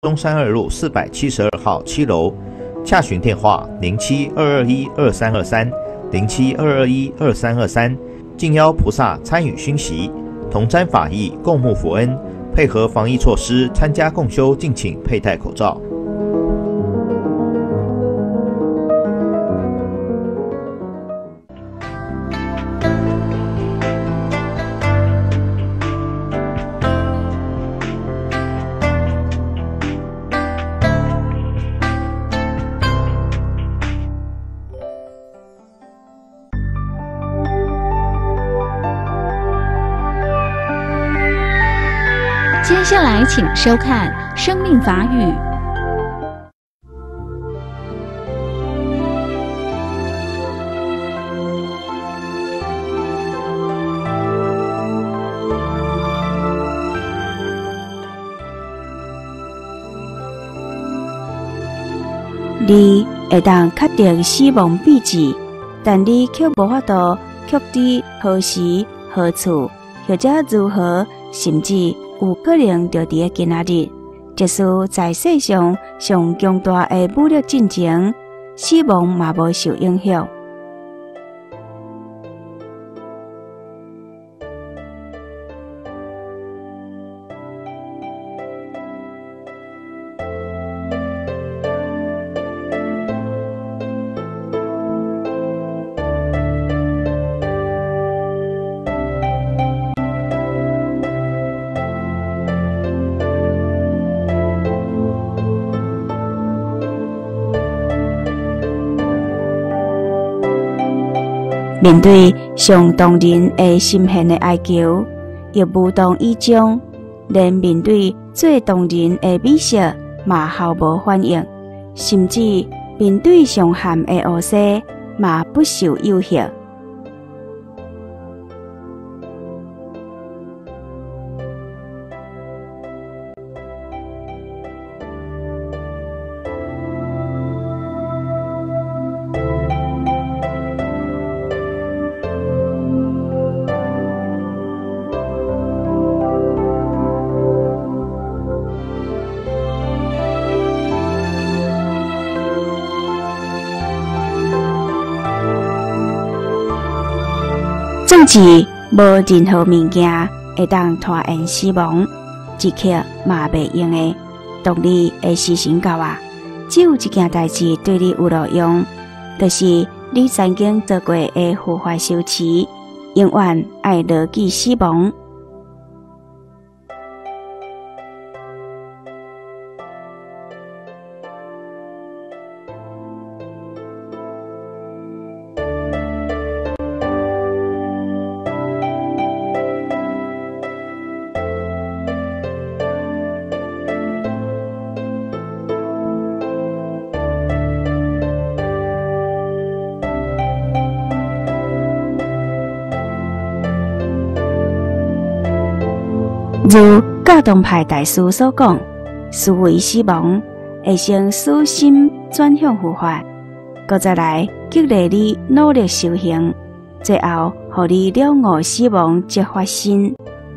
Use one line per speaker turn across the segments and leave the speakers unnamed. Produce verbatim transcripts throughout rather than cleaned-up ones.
中山二路四百七十二号七楼，洽询电话零七二二一二三二三零七二二一二三二三。敬邀菩萨参与熏习，同沾法益，共沐佛恩。配合防疫措施，参加共修敬请佩戴口罩。
接下来，请收看《生命法语》。
你会当确定死亡秘籍，但你却无法度确知何时何处，或者如何，甚至有可能就伫今仔日，即使在世上上强大的武力进程，死亡嘛无受影响。面对上动人的心弦的哀求，亦无动于衷；连面对最动人的美色，嘛毫无反应，甚至面对上咸的恶事，嘛不受诱惑。总之，无任何物件会当拖延死亡，一刻嘛袂用的。当你的时辰到啊，只有一件代志对你有路用，就是你曾经做过的护法修持，永远爱牢记死亡。如教堂派大师所讲，思维死亡会先使心转向护法，搁再来激励你努力修行，最后互你了悟死亡即发生。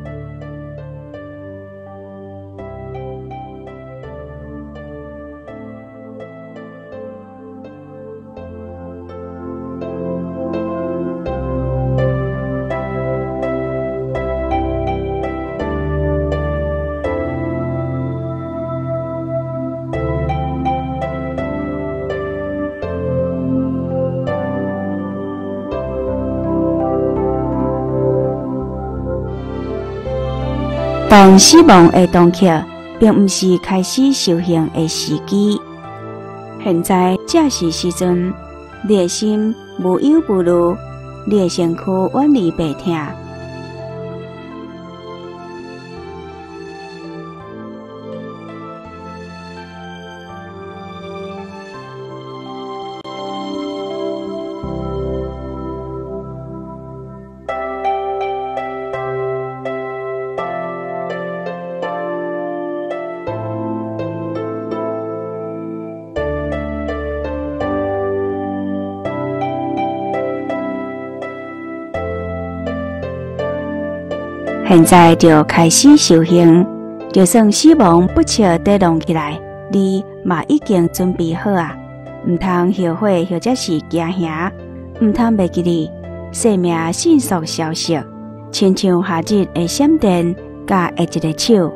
但死亡的当刻，并不是开始修行的时机。现在这是时阵，你的心无忧无虑，你的身躯远离病痛。现在就开始修行， 就算死亡不笑地弄起来，你嘛已经准备好啊！毋通后悔或者是惊吓，毋通袂记哩，生命迅速消失，亲像夏日的闪电，甲下一个手。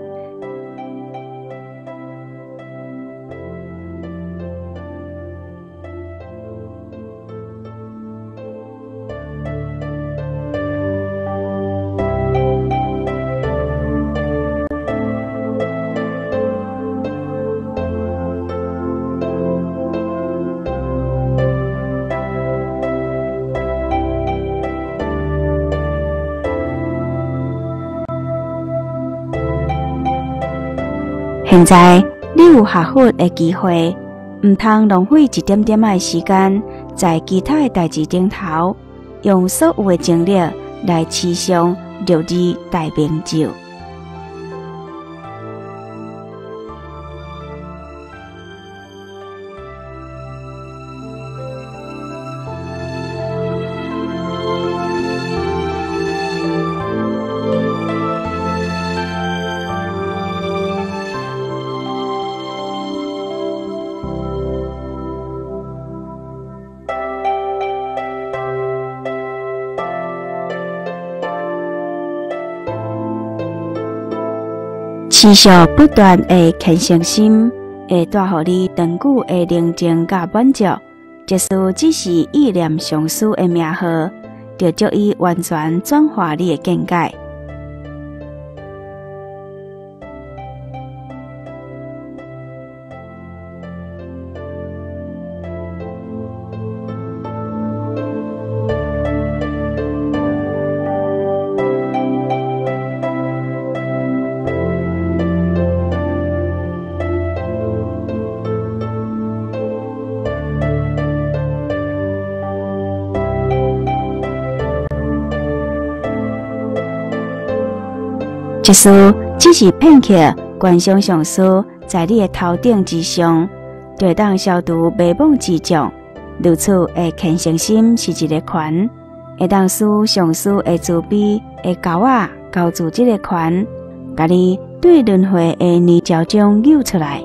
现在你有下课的机会，毋通浪费一点点的时间在其他的代志顶头，用所有的精力来持上六字大明咒。持续不断的虔诚心，会带予你长久的宁静甲满足。即使只是意念上师的名号，就足以完全转化你的见解。即使只是片刻，观想上师在你的头顶之上，就当消除迷惘之障。如此的虔诚心是一个权，会当使上师的慈悲的钩仔勾住这个权，甲你对轮回的泥沼中扭出来。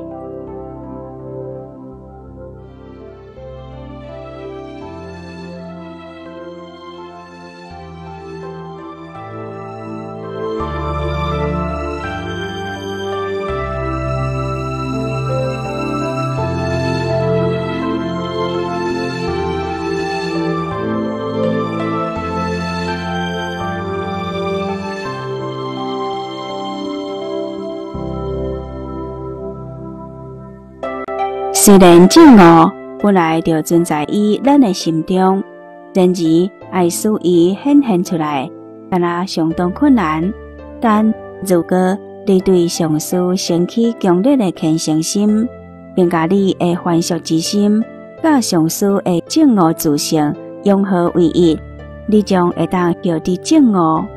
虽然正恶本来就存在于咱的心中，然而爱使伊显现出来，敢若相当困难。但如果你对上师升起强烈的虔诚心，并甲你的欢喜之心，甲上师的正恶自性融合为一，你将会当获得正恶。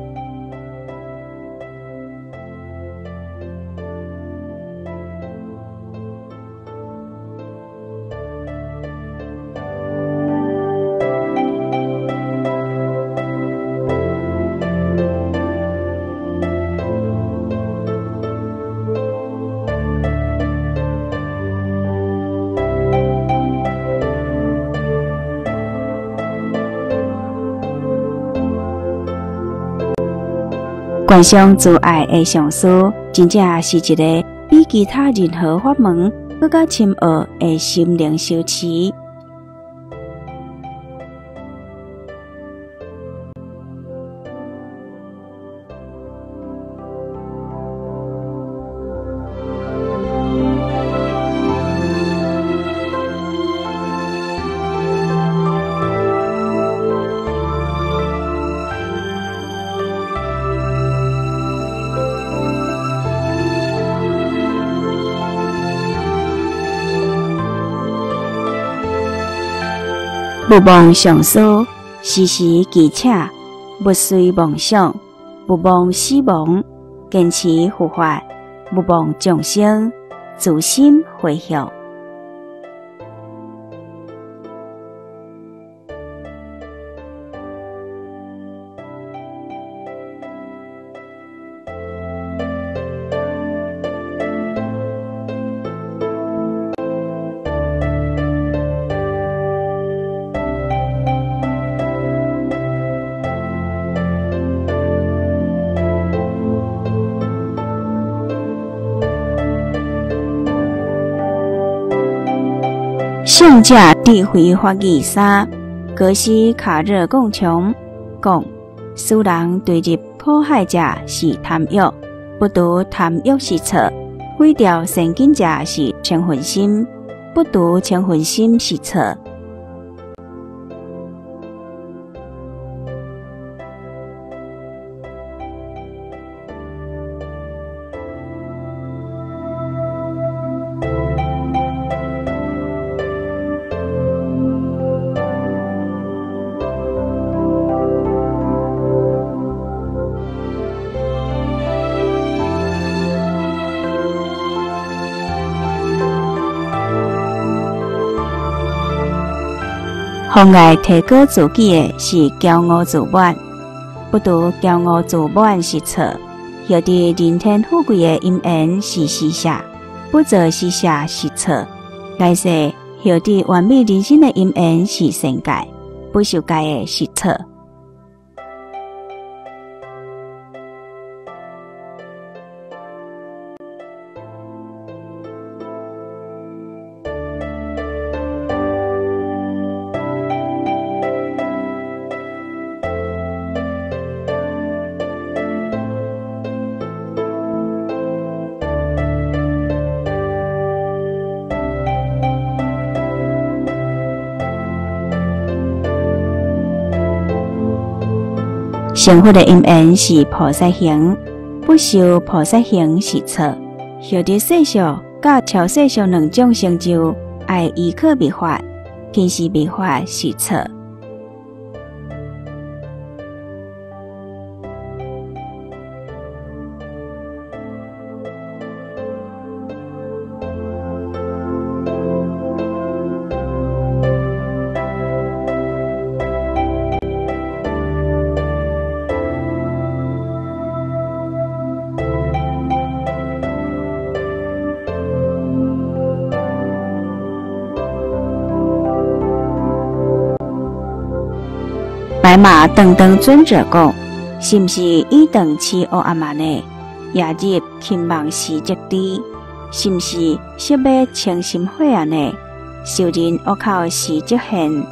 观想自爱的上师，真正是一个比其他任何法门更加深奥的心灵修持。不忘上师，时时记且，不随妄想，不忘死亡，坚持护法，不忘众生，自心回向。 圣者智慧法义三，格西卡热共穷讲，使人坠入迫害者是贪欲，不独贪欲是错，毁掉善根者是嗔恨心，不独嗔恨心是错。妨碍提高自己的是骄傲自满，不独骄傲自满是错，晓得人天富贵的因缘是施舍，不做施舍是错。来世晓得完美人生的因缘是善戒，不受戒的是错。成佛的因缘是菩萨行，不修菩萨行是错。晓得世俗甲超世俗两种成就，爱依靠密法，偏是密法是错。白马当当尊者讲，是毋是以当饲乌阿妈呢？也入勤忙时节地，是毋是惜要清心火啊呢？受人恶口时节现。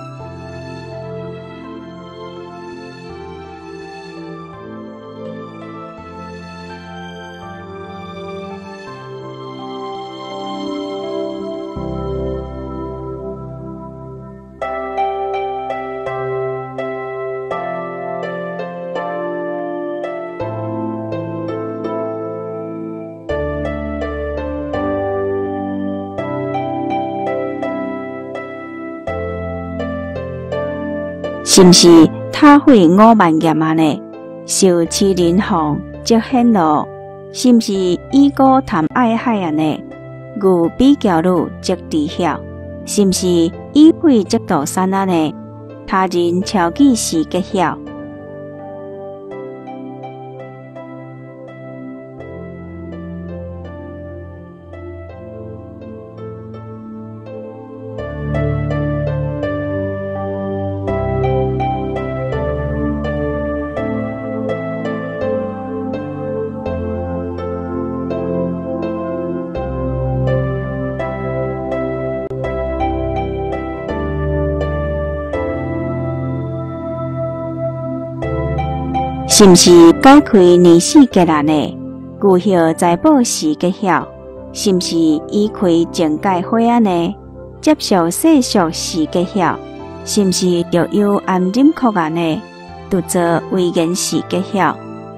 是毋是他会五万业啊呢？受欺人防即显露，是毋是以果谈爱害啊呢？牛比较路即知晓，是毋是以慧即道山啊呢？他人超记时结晓。是毋是解开年死结啊呢？具晓财宝时结晓，是毋是以开正解花啊呢？接受世俗时结晓，是毋是着有安忍哭啊呢？独做为言时结晓。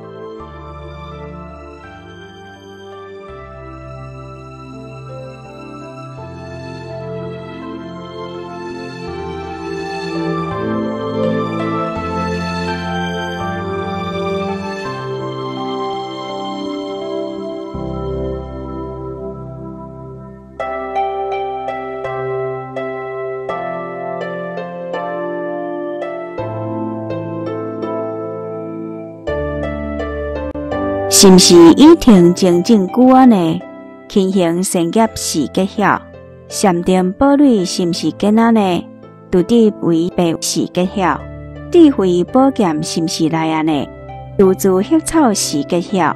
是毋是以听清净句啊呢？勤行善业是结晓，禅定宝蕊是毋是囡仔呢？独立为白是结晓，智慧宝剑是毋是来啊呢？独自血草是结晓。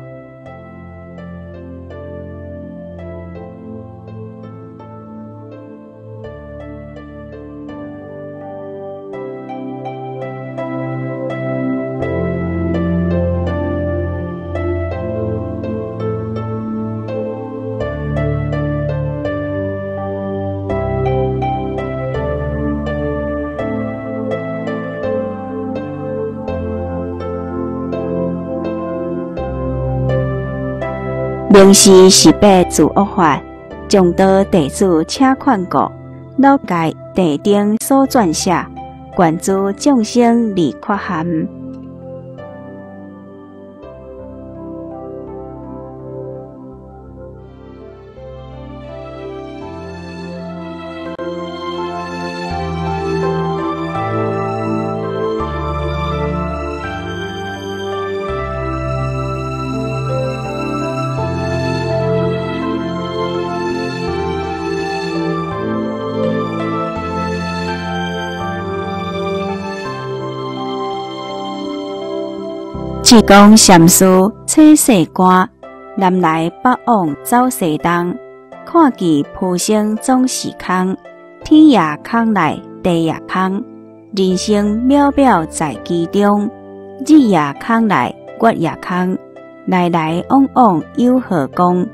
明示十八自恶法，将道地主请劝告，老界地顶所撰写，关注众生离缺陷。智公禅师切世观，南来北往走西东，看见浮生总是空，天也空来地也空，人生渺渺在其中，日也空来月也空，来来往往有何功？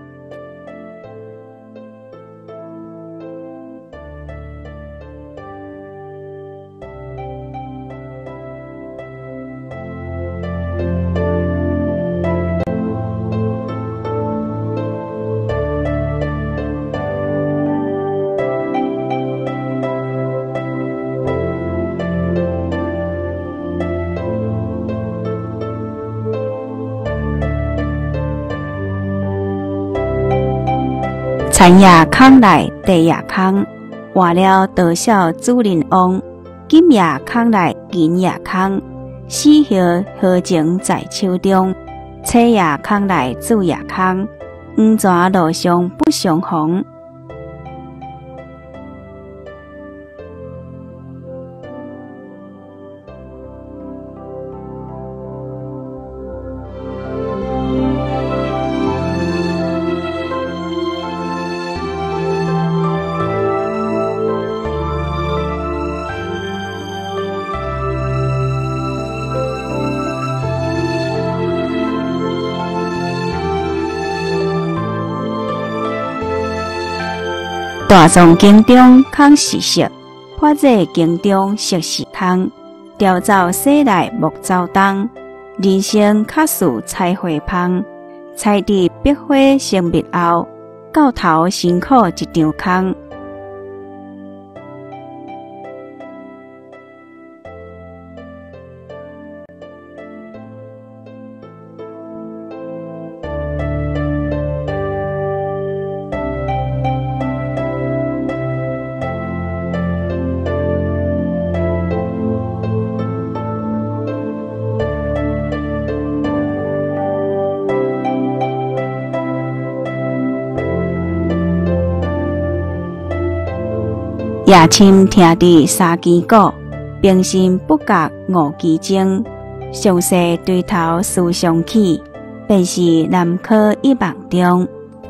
天也空来地也空，换了多少主人翁？金也空来银也空，死后何情在手中？车也空来子也空，黄泉路上不相逢。大藏经中空是色，破这经中色是空。调走西来木走东，人生确似菜花芳。菜地百花生蜜后，到头辛苦一场空。夜深听伫三更鼓，平心不觉五更钟。上世对头思想起，便是南柯一梦中。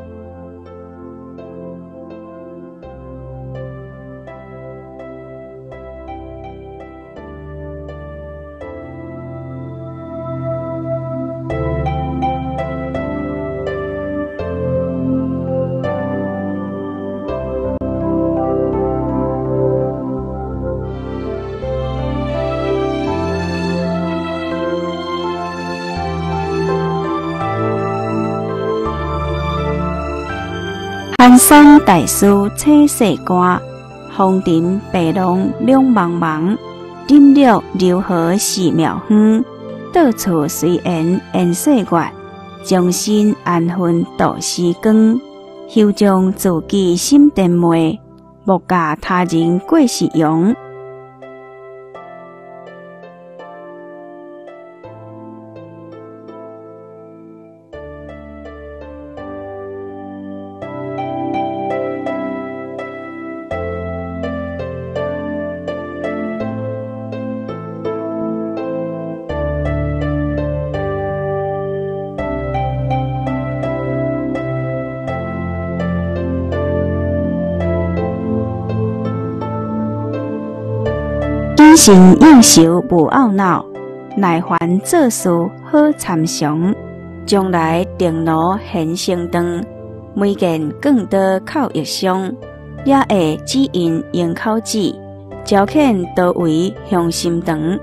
寒山大师切世观，风尘白浪两茫茫。饮绿柔和是妙方，到处随缘缘岁月。将心安分度时光，休将自己心沉昧，莫教他人过是庸。谨慎应酬无懊恼，耐烦做事好参详。将来定路现成长，每件更多靠业商，也会指引用口指，招遣多为向心肠。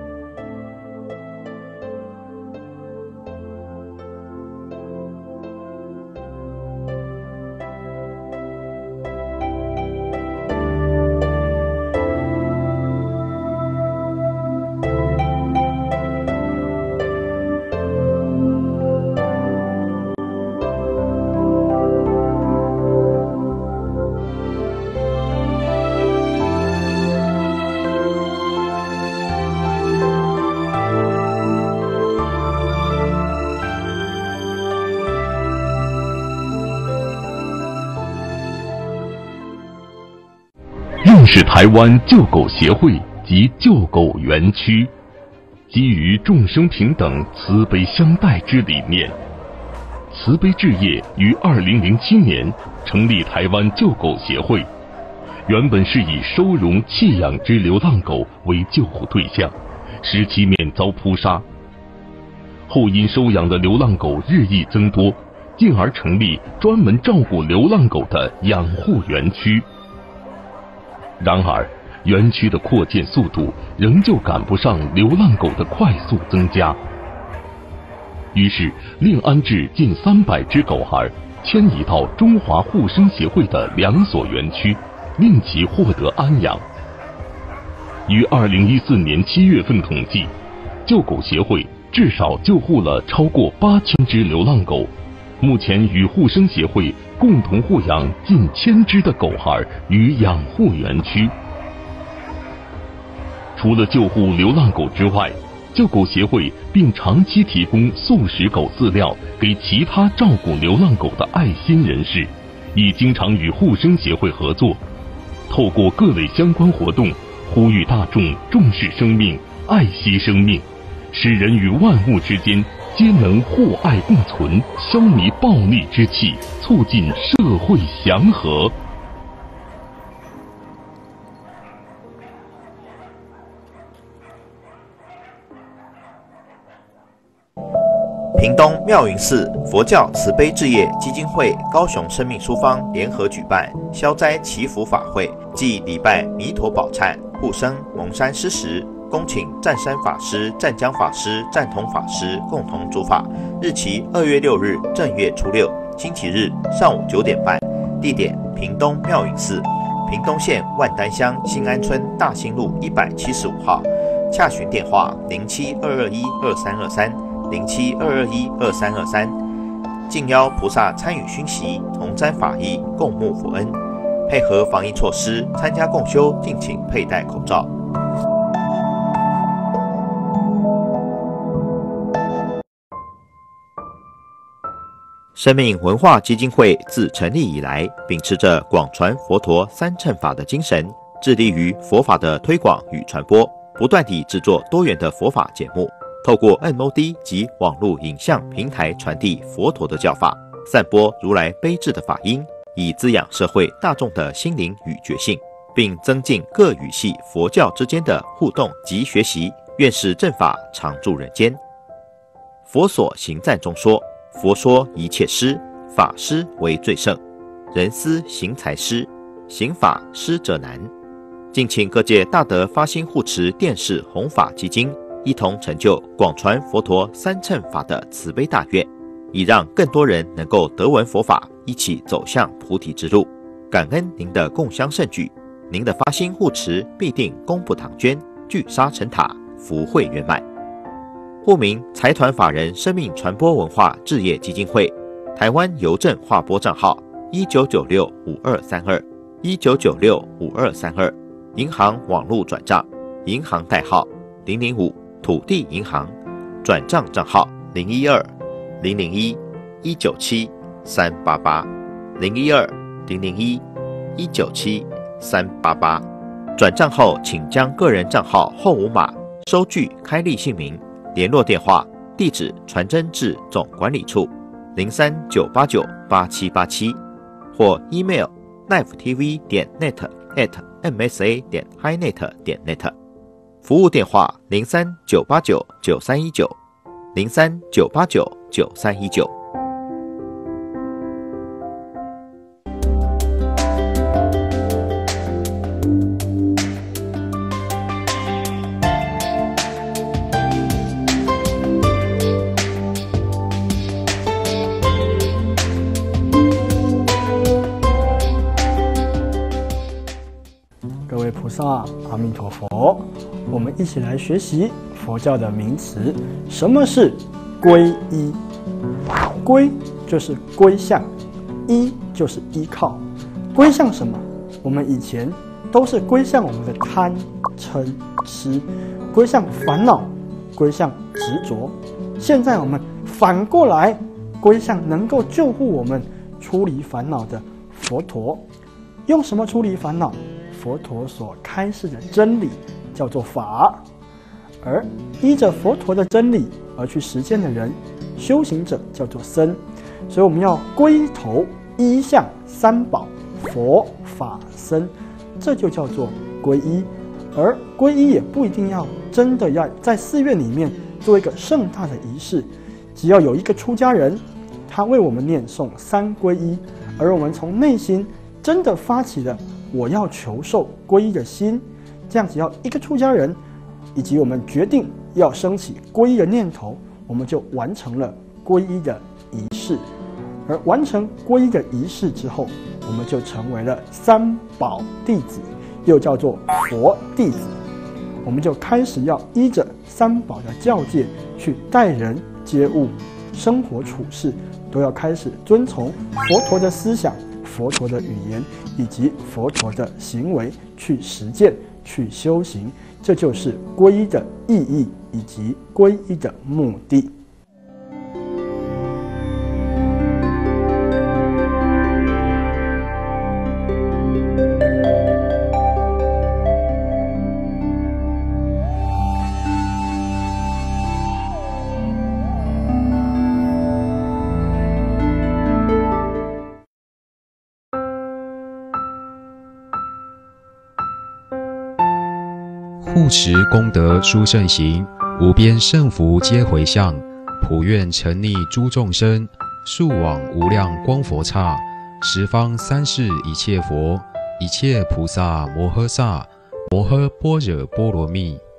正是台湾救狗协会及救狗园区，基于众生平等、慈悲相待之理念，慈悲置业于二零零七年成立台湾救狗协会。原本是以收容弃养之流浪狗为救护对象，使其免遭扑杀。后因收养的流浪狗日益增多，进而成立专门照顾流浪狗的养护园区。然而，园区的扩建速度仍旧赶不上流浪狗的快速增加，于是另安置近三百只狗孩，迁移到中华护生协会的两所园区，令其获得安养。于二零一四年七月份统计，救狗协会至少救护了超过八千只流浪狗，目前与护生协会共同护养近千只的狗孩于养护园区。除了救护流浪狗之外，救狗协会并长期提供素食狗饲料给其他照顾流浪狗的爱心人士，亦经常与护生协会合作，透过各类相关活动，呼吁大众重视生命，爱惜生命，使人与万物之间皆能互爱共存，消弭暴戾之气，促进社会祥和。
屏东妙云寺佛教慈悲置业基金会高雄生命书坊联合举办消灾祈福法会，暨礼拜弥陀宝忏、护生蒙山施食，恭请湛山法师、湛江法师、湛同法师共同主法。日期二月六日正月初六，星期日上午九点半，地点屏东妙云寺，屏东县万丹乡新安村大兴路一百七十五号。洽询电话零七二二一二三二三。零七二二一二三二三，敬邀菩萨参与熏习，同沾法益，共沐佛恩。配合防疫措施，参加共修敬请佩戴口罩。生命文化基金会自成立以来，秉持着广传佛陀三乘法的精神，致力于佛法的推广与传播，不断地制作多元的佛法节目。透过 N O D 及网络影像平台传递佛陀的教法，散播如来悲智的法音，以滋养社会大众的心灵与觉性，并增进各语系佛教之间的互动及学习。愿使正法常驻人间。佛所行赞中说，佛说一切施，法施为最胜，人思行财施，行法施者难。敬请各界大德发心护持电视弘法基金，一同成就广传佛陀三乘法的慈悲大愿，以让更多人能够得闻佛法，一起走向菩提之路。感恩您的共襄盛举，您的发心护持必定功不唐捐，聚沙成塔，福慧圆满。户名财团法人生命传播文化置业基金会，台湾邮政划拨账号一九九六五二三二一九九六五二三二，银行网络转账，银行代号零零五土地银行，转账账号零一二零零一一九七三八八零一二零零一一九七三八八。转账后，请将个人账号后五码、收据开立姓名、联络电话、地址传真至总管理处零三九八九八七八七，或 email life t v 点 net at m s a 点 highnet 点 net。服务电话零三九八九九三一九零三九八九九三一九。
各位菩萨，阿弥陀佛。我们一起来学习佛教的名词。什么是皈依？皈就是归向，依就是依靠。归向什么？我们以前都是归向我们的贪嗔痴，归向烦恼，归向执着。现在我们反过来归向能够救护我们出离烦恼的佛陀。用什么出离烦恼？ 佛陀所开示的真理，叫做法。而依着佛陀的真理而去实践的人，修行者叫做僧。所以我们要归头依向三宝，佛法僧，这就叫做皈依。而皈依也不一定要真的要在寺院里面做一个盛大的仪式，只要有一个出家人，他为我们念诵三皈依，而我们从内心真的发起了我要求受皈依的心，这样只要一个出家人，以及我们决定要升起皈依的念头，我们就完成了皈依的仪式。而完成皈依的仪式之后，我们就成为了三宝弟子，又叫做佛弟子。我们就开始要依着三宝的教戒去待人接物，生活处事都要开始遵从佛陀的思想、佛陀的语言以及佛陀的行为去实践、去修行。这就是皈依的意义以及皈依的目的。
护持功德殊胜行，无边胜福皆回向，普愿沉溺诸众生，速往无量光佛刹，十方三世一切佛，一切菩萨摩诃萨，摩诃般若波罗蜜。